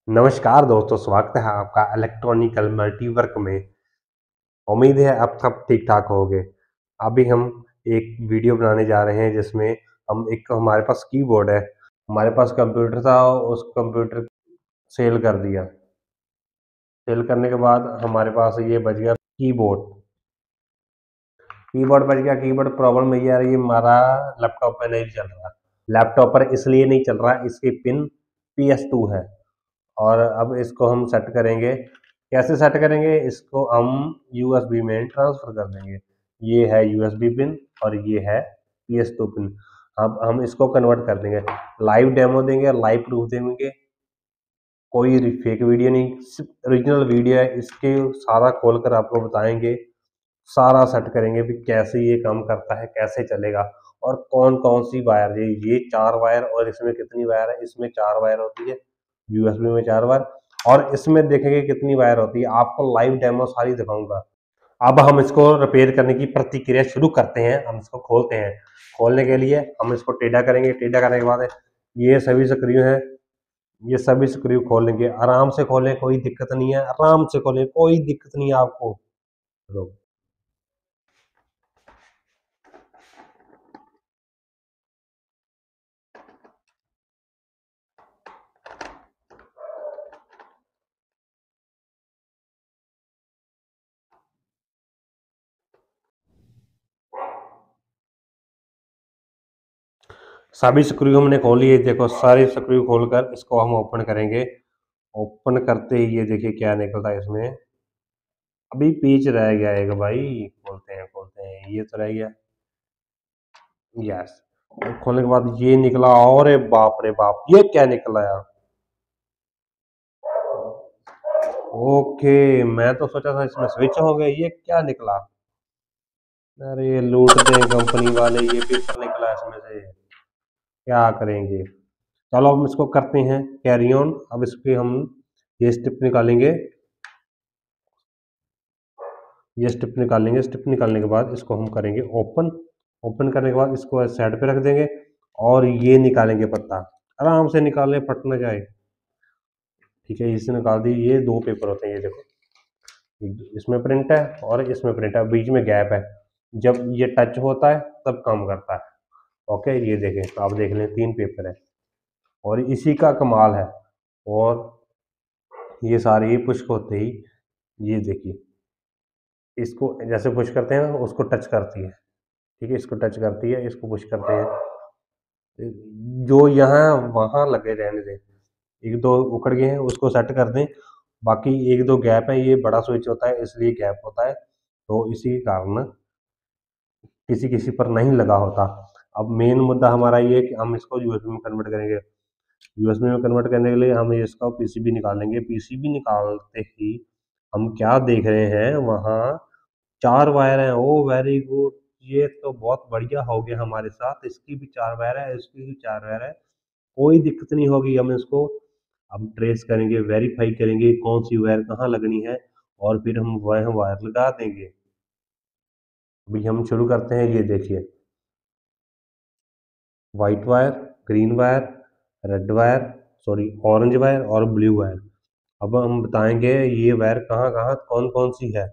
नमस्कार दोस्तों, स्वागत है आपका इलेक्ट्रॉनिकल मल्टीवर्क में। उम्मीद है आप सब ठीक-ठाक होंगे। अभी हम एक वीडियो बनाने जा रहे हैं जिसमें हम एक हमारे पास कीबोर्ड है, हमारे पास कंप्यूटर था, उस कंप्यूटर सेल कर दिया। सेल करने के बाद हमारे पास ये बच गया कीबोर्ड। कीबोर्ड बच गया, कीबोर्ड प्रॉब्लम ये आ रही है हमारा लैपटॉप पे नहीं चल रहा। लैपटॉप पर इसलिए नहीं चल रहा, इसकी पिन PS2 है। और अब इसको हम सेट करेंगे। कैसे सेट करेंगे? इसको हम यूएसबी में ट्रांसफर कर देंगे। ये है यूएसबी पिन और ये है PS2 पिन। अब हम इसको कन्वर्ट कर देंगे। लाइव डेमो देंगे, लाइव प्रूफ देंगे। कोई फेक वीडियो नहीं, सिर्फ ओरिजिनल वीडियो है। इसके सारा खोलकर आपको बताएंगे, सारा सेट करेंगे भी कैसे ये काम करता है, कैसे चलेगा और कौन कौन सी वायर है। ये 4 वायर और इसमें कितनी वायर है? इसमें 4 वायर होती है, यूएसबी में 4 वायर। और इसमें देखेंगे कितनी वायर होती है, आपको लाइव डेमो सारी दिखाऊंगा। अब हम इसको रिपेयर करने की प्रतिक्रिया शुरू करते हैं। हम इसको खोलते हैं। खोलने के लिए हम इसको टेढ़ा करेंगे। टेढ़ा करने के बाद ये सभी स्क्रू हैं, ये सभी स्क्रू खोलेंगे। आराम से खोलें, कोई दिक्कत नहीं है। आराम से खोलें, कोई दिक्कत नहीं है आपको। सभी स्क्रू हमने खोल लिए। देखो, सारे स्क्रू खोलकर इसको हम ओपन करेंगे। ओपन करते ही ये देखिए क्या निकलता है इसमें। अभी पीच रह गया एक भाई। खोलते हैं, ये तो रह गया। यस। और खोलने के बाद ये निकला। और बाप रे बाप, ये क्या निकला यार? ओके, मैं तो सोचा था इसमें स्विच हो गए, ये क्या निकला? अरे लूटते हैं कंपनी वाले, ये पेपर निकला इसमें से। क्या करेंगे? चलो हम इसको करते हैं कैरी ऑन। अब इस पे हम ये स्टेप निकालेंगे। ये स्टेप निकालेंगे। स्टेप निकालने के बाद इसको हम करेंगे ओपन। ओपन करने के बाद इसको साइड पे रख देंगे और ये निकालेंगे पत्ता। आराम से निकालें, फट ना जाए। ठीक है, इसे निकाल दी। ये 2 पेपर होते हैं, ये देखो। इसमें प्रिंट है और इसमें प्रिंट है, बीच में गैप है। जब ये टच होता है तब काम करता है। ओके, ये देखें, आप देख लें, 3 पेपर है और इसी का कमाल है। और ये सारे ही पुश होते ही ये देखिए, इसको जैसे पुश करते हैं ना, उसको टच करती है। ठीक है, इसको टच करती है, इसको पुश करते हैं। जो यहाँ वहाँ लगे रहने दें। 1-2 उखड़ गए हैं, उसको सेट कर दें। बाकी 1-2 गैप है, ये बड़ा स्विच होता है इसलिए गैप होता है, तो इसी कारण किसी किसी पर नहीं लगा होता। अब मेन मुद्दा हमारा ये है कि हम इसको यूएसबी में कन्वर्ट करेंगे। यूएसबी में कन्वर्ट करने के लिए हम इसका पीसीबी निकालेंगे। पीसीबी निकालते ही हम क्या देख रहे हैं, वहाँ 4 वायर हैं। ओ वेरी गुड, ये तो बहुत बढ़िया हो गया हमारे साथ। इसकी भी 4 वायर है, इसकी भी 4 वायर है, कोई दिक्कत नहीं होगी। हम इसको अब ट्रेस करेंगे, वेरीफाई करेंगे कौन सी वायर कहाँ लगनी है और फिर हम वह वायर लगा देंगे। अभी हम शुरू करते हैं। ये देखिए, white wire, green wire, red wire, sorry orange wire और ब्लू वायर। अब हम बताएंगे ये वायर कहाँ कहाँ कौन कौन सी है।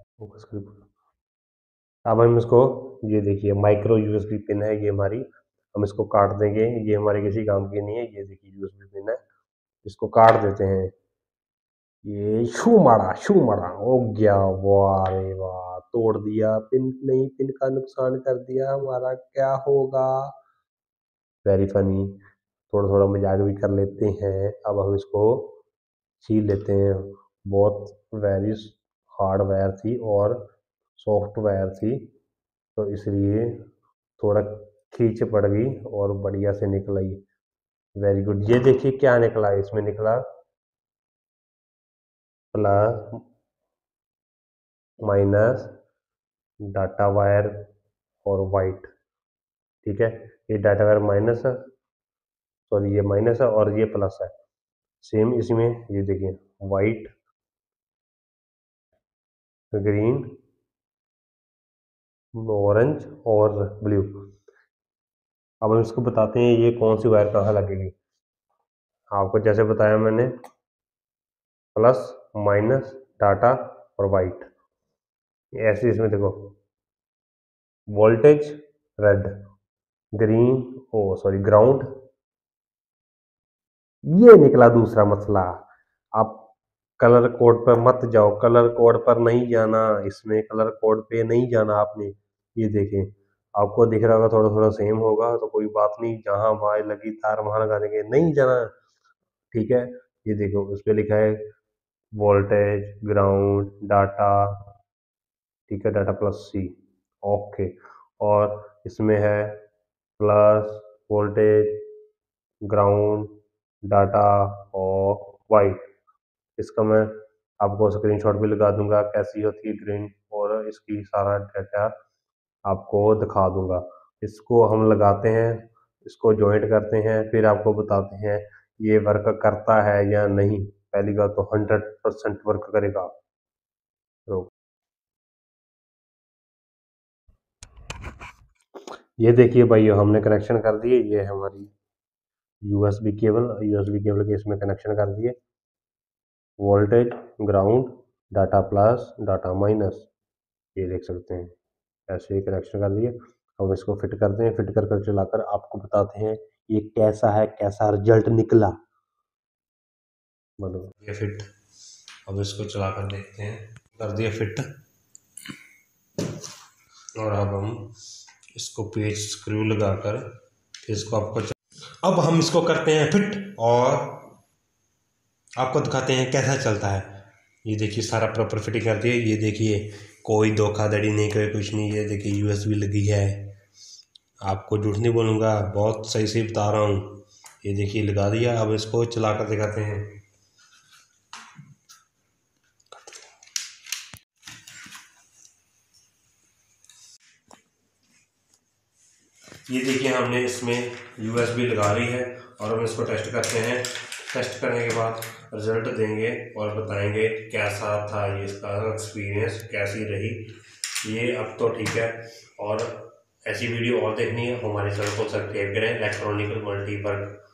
अब हम इसको, ये देखिए माइक्रो यूएसबी पिन है ये हमारी। हम इसको काट देंगे, ये हमारे किसी काम की नहीं है। ये देखिए यूएसबी पिन है, इसको काट देते हैं। ये शू मारा हो गया। वाह रे वाह, तोड़ दिया। पिन नहीं, पिन का नुकसान कर दिया हमारा, क्या होगा? Very funny. थोड़ा थोड़ा मजाक भी कर लेते हैं। अब हम इसको छील लेते हैं। बहुत वेरी हार्ड वायर थी और सॉफ्ट वायर थी, तो इसलिए थोड़ा खींच पड़ गई और बढ़िया से निकल आई। Very good. ये देखिए क्या निकला, इसमें निकला प्लस माइनस डाटा वायर और वाइट। ठीक है, ये डाटा वायर माइनस है, सॉरी ये माइनस है और ये प्लस है। सेम इसमें ये देखिए, वाइट, ग्रीन, ऑरेंज और ब्लू। अब हम इसको बताते हैं ये कौन सी वायर कहाँ लगेगी। आपको जैसे बताया मैंने, प्लस माइनस डाटा और वाइट, ऐसे इसमें देखो voltage red, green oh sorry ground, ये निकला दूसरा मसला। आप कलर कोड पर मत जाओ, कलर कोड पर नहीं जाना, इसमें कलर कोड पे नहीं जाना आपने। ये देखें, आपको दिख रहा होगा थोड़ा थोड़ा सेम होगा तो कोई बात नहीं, जहां वहां लगी तार वहां लगा देंगे, नहीं जाना, ठीक है। ये देखो उस पर लिखा है वोल्टेज ग्राउंड डाटा, ठीक है, डाटा प्लस सी, ओके। और इसमें है प्लस वोल्टेज ग्राउंड डाटा और वाइट। इसका मैं आपको स्क्रीनशॉट भी लगा दूंगा कैसी होती है ग्रीन, और इसकी सारा डाटा आपको दिखा दूंगा। इसको हम लगाते हैं, इसको जॉइंट करते हैं, फिर आपको बताते हैं ये वर्क करता है या नहीं। पहली बात तो 100% वर्क करेगा। तो ये देखिए भाई हमने कनेक्शन कर दिए, ये है हमारी यूएसबी केबल, यूएसबी केबल के इसमें कनेक्शन कर दिए, voltage ground data plus data minus, ये देख सकते हैं, ऐसे ही कनेक्शन कर दिए। अब इसको फिट करते हैं, फिट कर कर चलाकर आपको बताते हैं ये कैसा है, कैसा रिजल्ट निकला। मतलब ये फिट, अब इसको चला कर देखते हैं। कर दिया फिट, और अब हम इसको पेच स्क्रू लगाकर इसको आपको अब हम इसको करते हैं फिट और आपको दिखाते हैं कैसा चलता है। ये देखिए सारा प्रॉपर फिटिंग कर दिया, ये देखिए कोई धोखाधड़ी नहीं, कोई कुछ नहीं, ये देखिए यूएसबी लगी है, आपको झूठ नहीं बोलूँगा, बहुत सही से बता रहा हूँ। ये देखिए लगा दिया, अब इसको चला कर दिखाते हैं। ये देखिए हमने इसमें यूएसबी लगा ली है और हम इसको टेस्ट करते हैं। टेस्ट करने के बाद रिजल्ट देंगे और बताएंगे कैसा था ये, इसका एक्सपीरियंस कैसी रही ये। अब तो ठीक है, और ऐसी वीडियो और देखनी है हमारे चैनल को सब्सक्राइब करें, इलेक्ट्रॉनिकल मल्टीवर्क